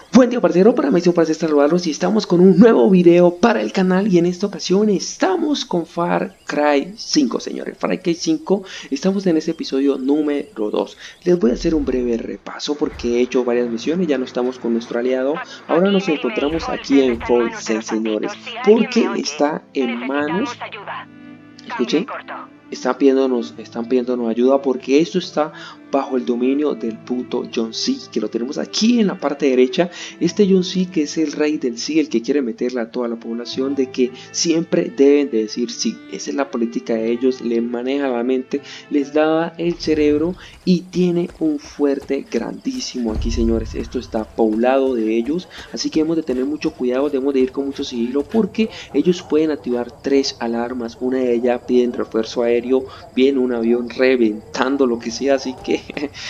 Buen día, parcero, para mí es un placer saludarlos y estamos con un nuevo video para el canal y en esta ocasión estamos con Far Cry 5, señores. Far Cry 5, estamos en este episodio número 2. Les voy a hacer un breve repaso porque he hecho varias misiones, ya no estamos con nuestro aliado. Ahora nos encontramos aquí en Fall 6, señores, porque está en manos, escuchen, están pidiéndonos ayuda porque esto está bajo el dominio del puto John C, que lo tenemos aquí en la parte derecha. Este John C, que es el rey del sí, el que quiere meterle a toda la población de que siempre deben de decir sí. Esa es la política de ellos, les maneja la mente, les lava el cerebro y tiene un fuerte grandísimo aquí, señores. Esto está poblado de ellos, así que debemos de tener mucho cuidado, debemos de ir con mucho sigilo porque ellos pueden activar 3 alarmas. Una de ellas piden refuerzo aéreo, viene un avión reventando lo que sea, así que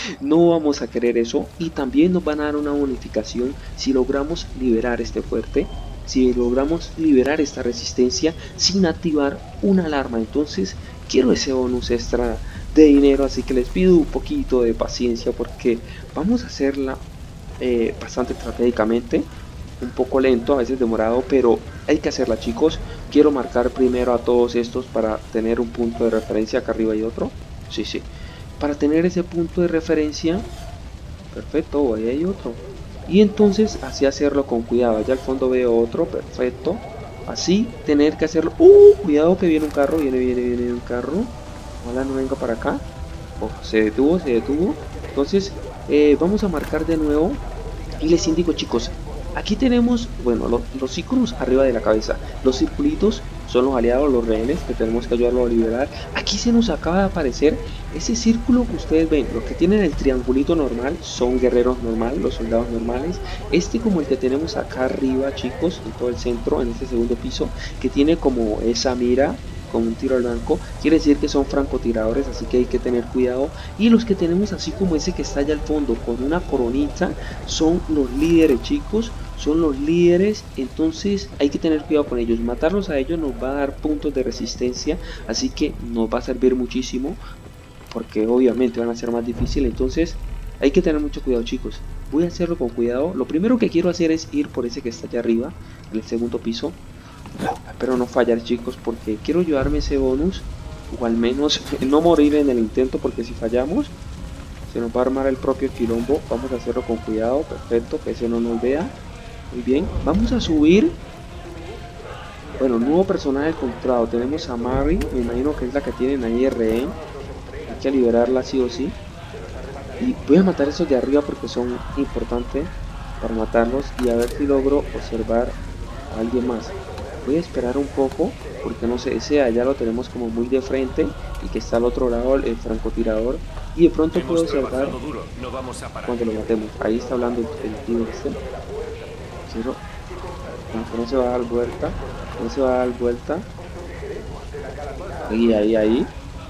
no vamos a querer eso. Y también nos van a dar una bonificación si logramos liberar este fuerte, si logramos liberar esta resistencia sin activar una alarma. Entonces quiero ese bonus extra de dinero, así que les pido un poquito de paciencia porque vamos a hacerla bastante estratégicamente, un poco lento, a veces demorado, pero hay que hacerla, chicos. Quiero marcar primero a todos estos para tener un punto de referencia. Acá arriba hay otro, sí, para tener ese punto de referencia. Perfecto, ahí hay otro, y entonces así hacerlo con cuidado. Allá al fondo veo otro, perfecto, así tener que hacerlo. Cuidado que viene un carro, viene un carro, ojalá no venga para acá. Se detuvo. Entonces vamos a marcar de nuevo y les indico, chicos, aquí tenemos, bueno, los iconos arriba de la cabeza, los circulitos son los aliados, los rehenes que tenemos que ayudarlos a liberar. Aquí se nos acaba de aparecer ese círculo que ustedes ven. Los que tienen el triangulito normal son guerreros normales, los soldados normales. Este, como el que tenemos acá arriba, chicos, en todo el centro, en este segundo piso, que tiene como esa mira con un tiro al blanco, quiere decir que son francotiradores, así que hay que tener cuidado. Y los que tenemos así como ese que está allá al fondo con una coronita son los líderes, chicos, son los líderes. Entonces hay que tener cuidado con ellos. Matarlos a ellos nos va a dar puntos de resistencia, así que nos va a servir muchísimo porque obviamente van a ser más difíciles. Entonces hay que tener mucho cuidado, chicos. Voy a hacerlo con cuidado. Lo primero que quiero hacer es ir por ese que está allá arriba, en el segundo piso. Espero no fallar, chicos, porque quiero llevarme ese bonus, o al menos no morir en el intento, porque si fallamos se nos va a armar el propio quilombo. Vamos a hacerlo con cuidado, perfecto, que ese no nos vea. Muy bien, vamos a subir. Bueno, nuevo personaje encontrado, tenemos a Mary, me imagino que es la que tienen ahí rehén. Hay que liberarla sí o sí. Y voy a matar a esos de arriba porque son importantes para matarlos, y a ver si logro observar a alguien más. Voy a esperar un poco porque no sé, ese allá lo tenemos como muy de frente y que está al otro lado el francotirador, y de pronto puedo observar cuando lo matemos. Ahí está hablando el tío este. Quiero, no se va a dar vuelta, no se va a dar vuelta. Ahí.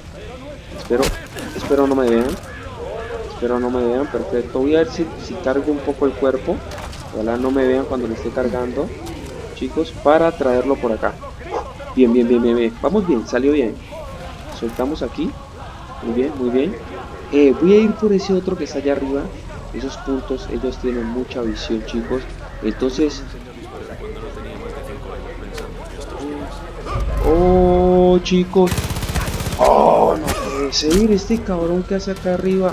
Espero no me vean. Espero no me vean, perfecto. Voy a ver si cargo un poco el cuerpo. Ojalá no me vean cuando lo esté cargando, chicos, para traerlo por acá. Bien. Vamos bien, salió bien. Soltamos aquí. Muy bien. Voy a ir por ese otro que está allá arriba. Esos puntos, ellos tienen mucha visión, chicos. Entonces... Oh, chicos. Oh, no puede ser. Este cabrón que hace acá arriba.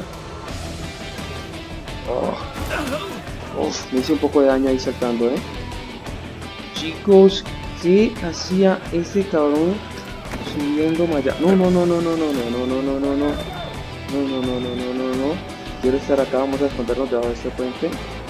Me hice un poco de daño ahí saltando, Chicos, ¿qué hacía ese cabrón subiendo más allá? No. Quiero estar acá, vamos a escondernos debajo de este puente.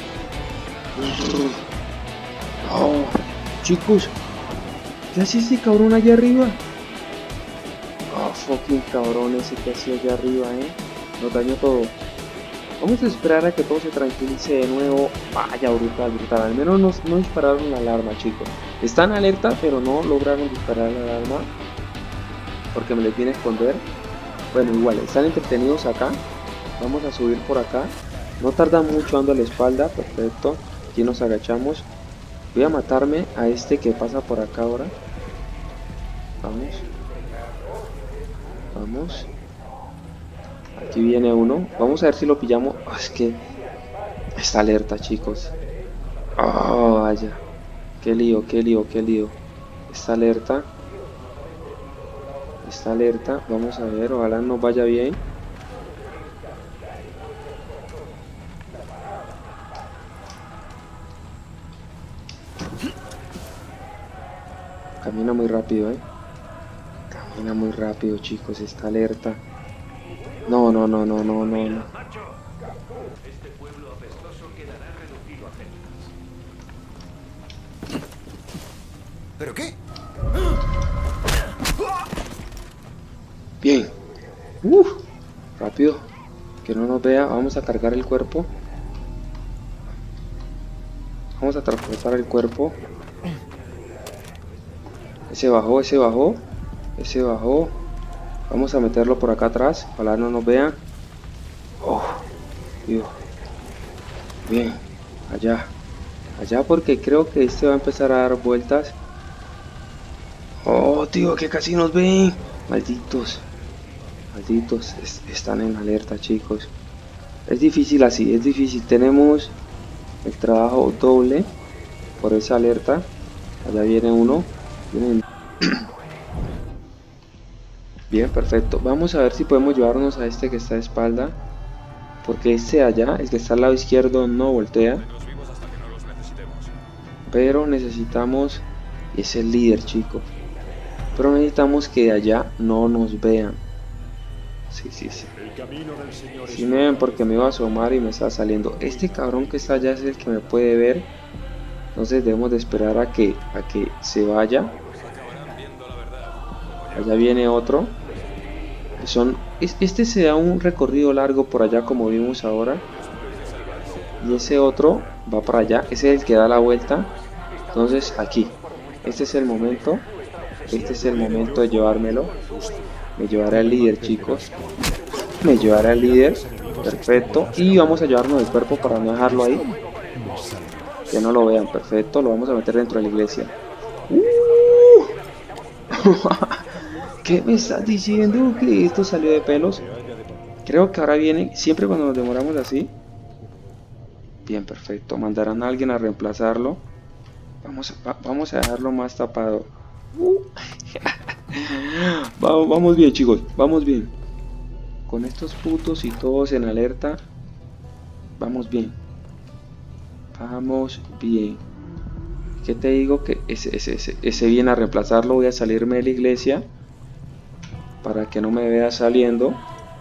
Chicos, ¿qué hacía ese cabrón allá arriba? Fucking cabrón ese que hacía allá arriba, nos dañó todo. Vamos a esperar a que todo se tranquilice de nuevo. Vaya, brutal. Al menos no dispararon la alarma, chicos. Están alerta, pero no lograron disparar la alarma porque me les viene a esconder. Bueno, igual, están entretenidos acá. Vamos a subir por acá. No tarda mucho, ando a la espalda. Perfecto. Aquí nos agachamos. Voy a matarme a este que pasa por acá ahora. Vamos. Aquí viene uno. Vamos a ver si lo pillamos. Es que está alerta, chicos. Oh, vaya. Qué lío, qué lío, qué lío. Está alerta. Está alerta. Vamos a ver, ojalá nos vaya bien. Camina muy rápido, Camina muy rápido, chicos. Está alerta. No, no, no, no, no, no, no. Este pueblo apestoso quedará reducido a cenizas. ¿Pero qué? Bien. Rápido. Que no nos vea. Vamos a cargar el cuerpo. Vamos a transportar el cuerpo. Ese bajó, ese bajó. Ese bajó. Vamos a meterlo por acá atrás. Ojalá no nos vean. Oh, Dios. Bien. Allá. Allá porque creo que este va a empezar a dar vueltas. Oh, tío, que casi nos ven. Malditos. Malditos. Están en alerta, chicos. Es difícil así, es difícil. Tenemos el trabajo doble por esa alerta. Allá viene uno. Vienen. Bien, perfecto. Vamos a ver si podemos llevarnos a este que está de espalda. Porque este de allá, el que está al lado izquierdo, no voltea. Pero necesitamos... Y es el líder, chicos. Pero necesitamos que de allá no nos vean. Sí, sí, sí. Sí me ven porque me iba a asomar y me está saliendo. Este cabrón que está allá es el que me puede ver. Entonces debemos de esperar a que se vaya. Allá viene otro. Este se da un recorrido largo por allá como vimos ahora. Y ese otro va para allá. Ese es el que da la vuelta. Entonces aquí. Este es el momento. Este es el momento de llevármelo. Me llevaré al líder, chicos. Me llevaré al líder. Perfecto. Y vamos a llevarnos el cuerpo para no dejarlo ahí. Que no lo vean. Perfecto. Lo vamos a meter dentro de la iglesia. ¿Qué me estás diciendo? ¿Que esto salió de pelos? Creo que ahora viene. Siempre cuando nos demoramos así. Bien, perfecto. Mandarán a alguien a reemplazarlo. Vamos a dejarlo más tapado. Vamos bien, chicos. Vamos bien. Con estos putos y todos en alerta. Vamos bien. Vamos bien. ¿Qué te digo? Que ese viene a reemplazarlo. Voy a salirme de la iglesia. Para que no me vea saliendo.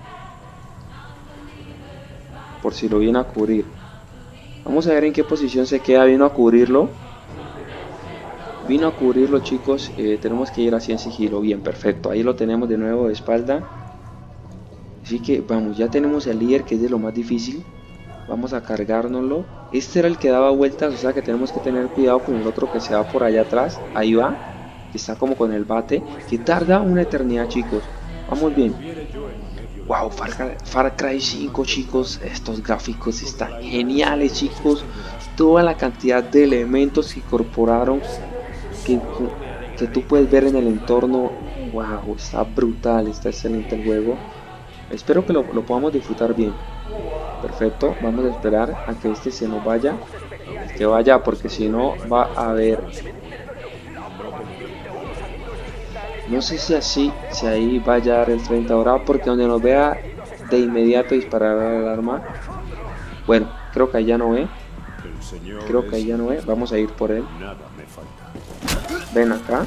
Por si lo viene a cubrir. Vamos a ver en qué posición se queda. Vino a cubrirlo. Vino a cubrirlo, chicos. Tenemos que ir así en sigilo. Bien, perfecto. Ahí lo tenemos de nuevo de espalda. Así que vamos, ya tenemos el líder, que es de lo más difícil. Vamos a cargárnoslo. Este era el que daba vueltas, o sea que tenemos que tener cuidado con el otro que se va por allá atrás. Ahí va, que está como con el bate, que tarda una eternidad, chicos. Vamos bien. Wow, Far Cry 5, chicos. Estos gráficos están geniales, chicos. Toda la cantidad de elementos que incorporaron que tú puedes ver en el entorno. Wow, está brutal, está excelente el juego. Espero que lo podamos disfrutar bien. Perfecto, vamos a esperar a que este se nos vaya. Que vaya, porque si no va a haber... No sé si ahí vaya a dar el 30 ahora, porque donde nos vea de inmediato disparar la alarma. Bueno, creo que ahí ya no ve. Creo que ahí ya no ve. Vamos a ir por él. Ven acá.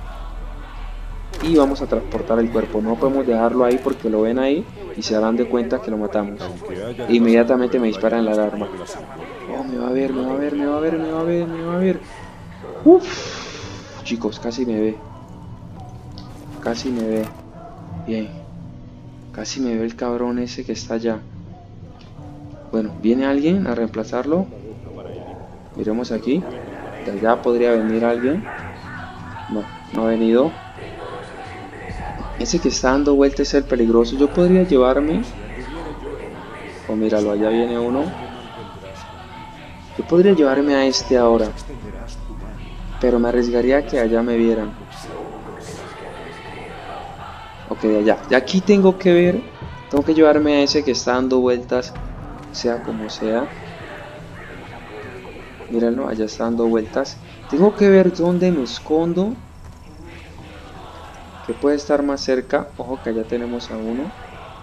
Y vamos a transportar el cuerpo. No podemos dejarlo ahí porque lo ven ahí y se darán de cuenta que lo matamos. E inmediatamente me disparan la alarma. Oh, me va a ver, me va a ver, me va a ver, me va a ver, me va a ver. Uff. Chicos, casi me ve. Casi me ve. Bien. Casi me ve el cabrón ese que está allá. Bueno, ¿viene alguien a reemplazarlo? Miremos aquí. De allá podría venir alguien. No, no ha venido. Ese que está dando vueltas es el peligroso. Yo podría llevarme... Oh, míralo, allá viene uno. Yo podría llevarme a este ahora. Pero me arriesgaría a que allá me vieran. Ok, allá. De aquí tengo que ver. Tengo que llevarme a ese que está dando vueltas. Sea como sea. Míralo, allá está dando vueltas. Tengo que ver dónde me escondo. Que puede estar más cerca. Ojo que allá tenemos a uno.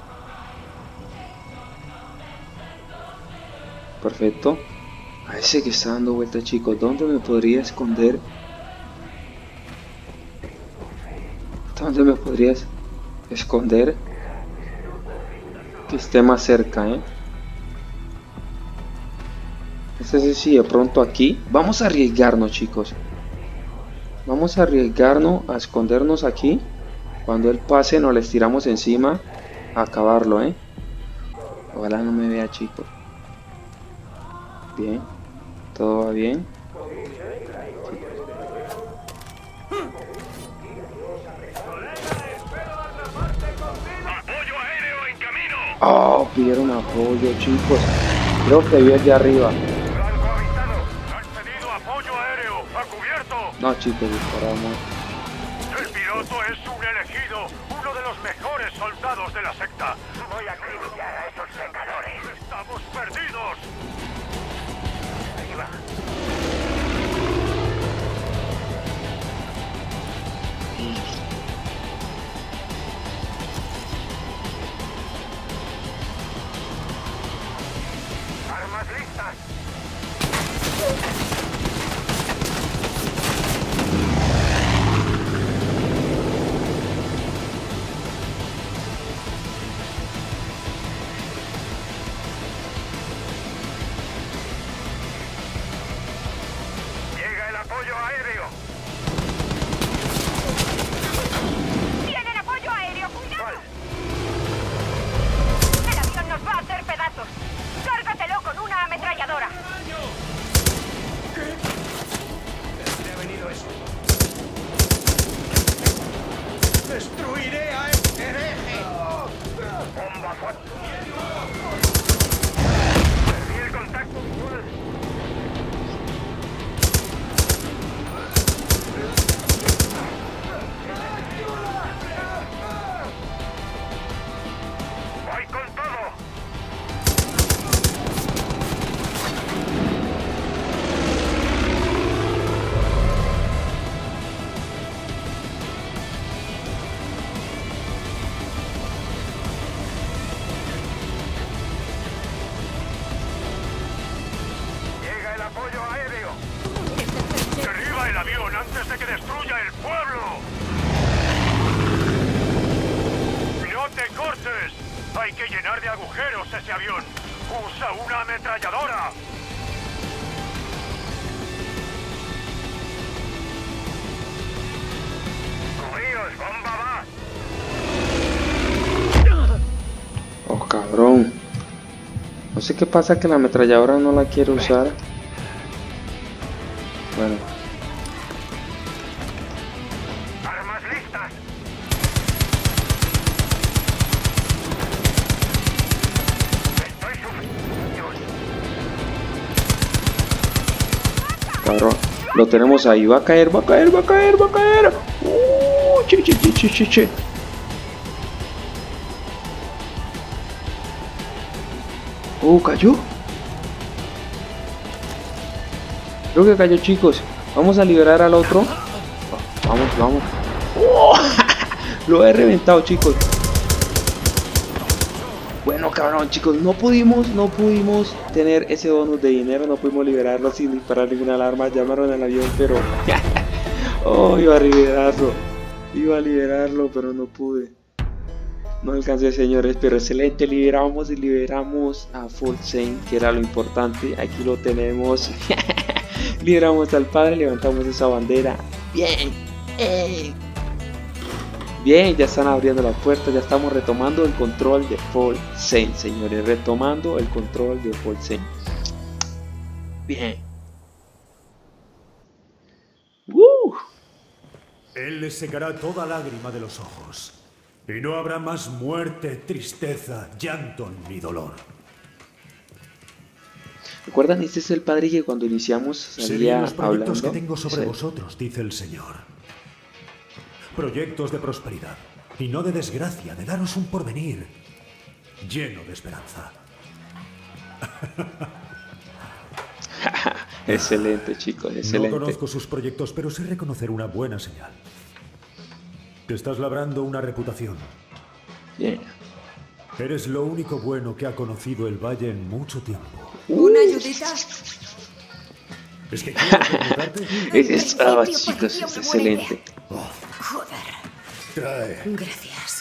Perfecto. A ese que está dando vueltas, chicos. ¿Dónde me podría esconder? ¿Dónde me podrías esconder? Que esté más cerca, Entonces sí, de pronto aquí. Vamos a arriesgarnos, chicos. Vamos a arriesgarnos a escondernos aquí. Cuando él pase nos les tiramos encima a acabarlo, Ojalá no me vea, chicos. Bien. Todo va bien. ¡Apoyo aéreo en camino! Oh, pidieron apoyo, chicos. Creo que vi el de arriba. ¡Blanco avistado! ¡Han pedido apoyo aéreo! ¡A cubierto! No, chicos, disparamos. El piloto es un elegido, uno de los mejores soldados de la secta. Voy a acribillar a esos pecadores. ¡Estamos perdidos! Ahí va. ¡Armas listas! ¡Llega el apoyo aéreo! ¡Tienen apoyo aéreo! ¡Cuidado! ¿Cuál? El avión nos va a hacer pedazos. ¡Cárgatelo con una ametralladora! ¿De ha venido eso? ¡Destruiré a este hereje! ¡Bomba fuerte! Perdí el contacto visual. ¡Voy con todo! ¡Llega el apoyo aéreo! ¡Derriba el avión antes de que destruya el pueblo! ¡No te cortes! ¡Hay que llenar de agujeros ese avión! ¡Usa una ametralladora! ¡Cubríos, bomba va! Oh, cabrón. No sé qué pasa que la ametralladora no la quiero usar. Bueno. ¡Armas listas! Estoy sufriendo. Cabrón. Lo tenemos ahí. Va a caer, va a caer, va a caer, va a caer. Che, che, che, che, che, che. Cayó. Creo que cayó, chicos. Vamos a liberar al otro. Vamos, vamos. Lo he reventado, chicos. Bueno, cabrón, chicos, no pudimos tener ese bonus de dinero, no pudimos liberarlo sin disparar ninguna alarma. Llamaron al avión, pero iba a liberarlo, pero no pude. No alcancé, señores, pero excelente. Liberamos a Foltzen, que era lo importante. Aquí lo tenemos. Liberamos al padre, levantamos esa bandera. Bien, bien, ya están abriendo la puerta, ya estamos retomando el control de Foltzen, señores. Retomando el control de Foltzen. Bien. Él le secará toda lágrima de los ojos. Y no habrá más muerte, tristeza, llanto ni dolor. ¿Recuerdan? Este es el padre que cuando iniciamos Sé bien salía los proyectos hablando. que tengo sobre Sí. vosotros, dice el Señor. Proyectos de prosperidad y no de desgracia, de daros un porvenir lleno de esperanza. Excelente, chicos, No excelente. conozco sus proyectos, pero sé reconocer una buena señal. Te estás labrando una reputación. Bien. Eres lo único bueno que ha conocido el valle en mucho tiempo. ¿Una ayudita? ¿Es que quieres preguntarte? Ese estaba, principio chicos, parecía es una buena excelente. Joder. Trae. Gracias.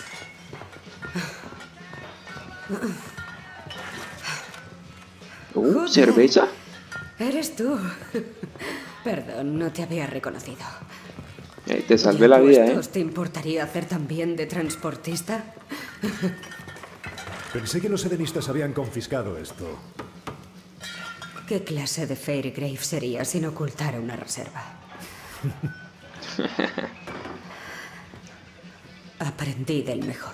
¿Cerveza? Eres tú. Perdón, no te había reconocido. Te salvé la vida, puestos, ¿te importaría hacer también de transportista? Pensé que los edenistas habían confiscado esto. ¿Qué clase de Fairgrave sería sin ocultar una reserva? Aprendí del mejor.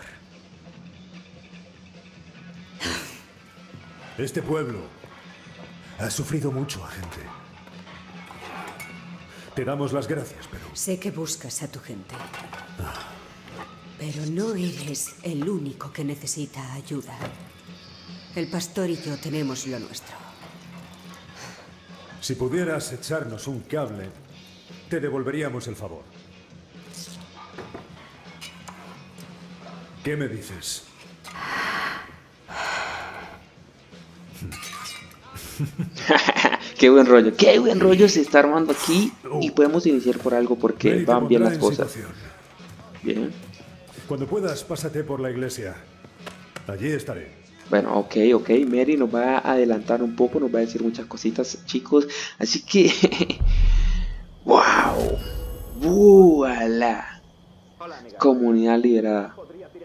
Este pueblo ha sufrido mucho, agente. Te damos las gracias, pero... Sé que buscas a tu gente. Pero no eres el único que necesita ayuda. El pastor y yo tenemos lo nuestro. Si pudieras echarnos un cable, te devolveríamos el favor. ¿Qué me dices? Qué buen rollo se está armando aquí. Y podemos iniciar por algo porque Mary te van bien pondrá las en cosas. situación. Bien. Cuando puedas, pásate por la iglesia. Allí estaré. Bueno, ok. Mary nos va a adelantar un poco, nos va a decir muchas cositas, chicos. Así que... ¡Wow! ¡Voilà! Comunidad liberada.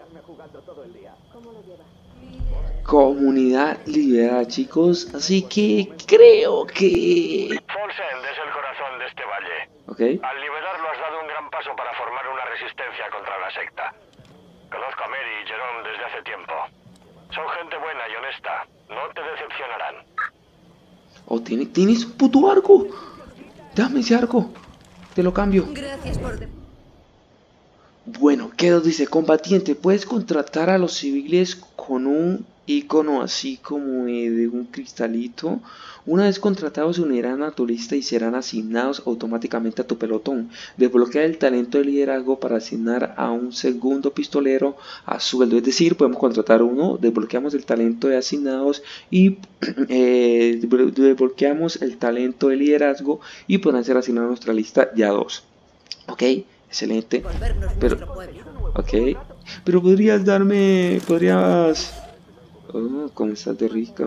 Comunidad liberada, chicos. Así que creo que... Folsend es el corazón de este valle. Ok. Al liberarlo has dado un gran paso para formar una resistencia contra la secta. Conozco a Mary y Jerome desde hace tiempo. Son gente buena y honesta. No te decepcionarán. Oh, tienes un puto arco. Dame ese arco. Te lo cambio. Gracias por... Bueno, ¿qué nos dice? Combatiente, puedes contratar a los civiles con un icono así como de un cristalito. Una vez contratados se unirán a tu lista y serán asignados automáticamente a tu pelotón. Desbloquea el talento de liderazgo para asignar a un segundo pistolero a sueldo. Es decir, podemos contratar uno, desbloqueamos el talento de asignados y desbloqueamos el talento de liderazgo y podrán ser asignados a nuestra lista ya dos. Ok. Excelente, pero, ok, pero podrías, oh, cómo estás de rica,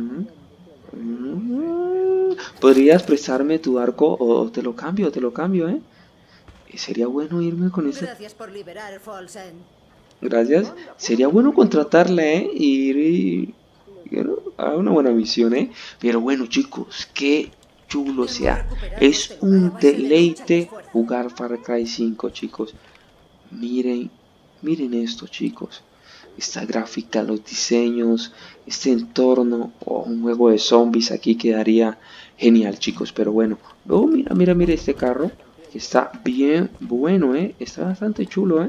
podrías prestarme tu arco o te lo cambio, sería bueno irme con ese, Gracias por liberar Folsend. gracias, sería bueno contratarle, ir a una buena misión, pero bueno chicos, qué chulo sea, es un deleite jugar Far Cry 5, chicos. Miren esto, chicos, esta gráfica, los diseños, este entorno, un juego de zombies aquí quedaría genial, chicos. Pero bueno, oh, mira este carro que está bien bueno, está bastante chulo,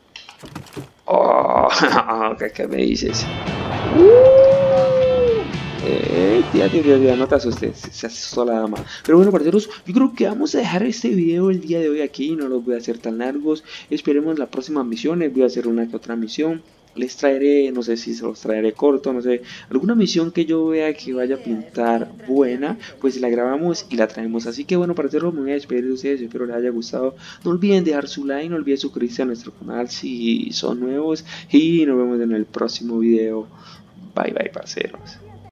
oh, ¿qué me dices? Ya, no te asustes, se asustó la dama. Pero bueno, parceros, yo creo que vamos a dejar este video el día de hoy aquí. No los voy a hacer tan largos. Esperemos las próximas misiones. Voy a hacer una que otra misión. Les traeré, no sé si se los traeré corto, no sé, alguna misión que yo vea que vaya a pintar buena, pues la grabamos y la traemos. Así que bueno, parceros, me voy a despedir de ustedes. Espero les haya gustado. No olviden dejar su like, no olviden suscribirse a nuestro canal si son nuevos. Y nos vemos en el próximo video. Bye bye, parceros.